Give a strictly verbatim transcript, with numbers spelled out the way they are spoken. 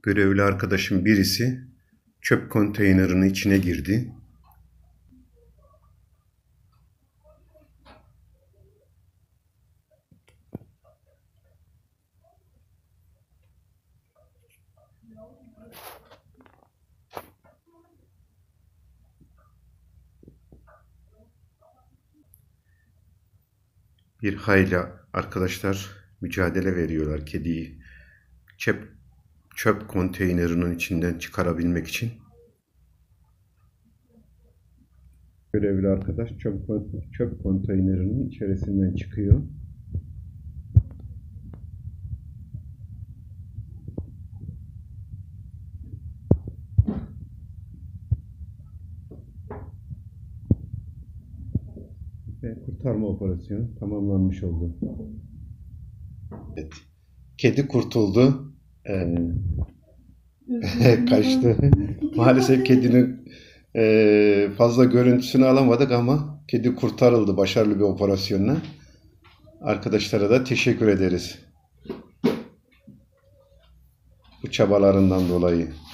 Görevli arkadaşım birisi çöp konteynerinin içine girdi. Bir hayli arkadaşlar mücadele veriyorlar kediyi çöp, çöp konteynerinin içinden çıkarabilmek için. Görevli arkadaş çöp, çöp konteynerinin içerisinden çıkıyor. Ve kurtarma operasyonu tamamlanmış oldu. Evet. Kedi kurtuldu. Ee, kaçtı. Maalesef kedinin e, fazla görüntüsünü alamadık ama kedi kurtarıldı başarılı bir operasyonla. Arkadaşlara da teşekkür ederiz bu çabalarından dolayı.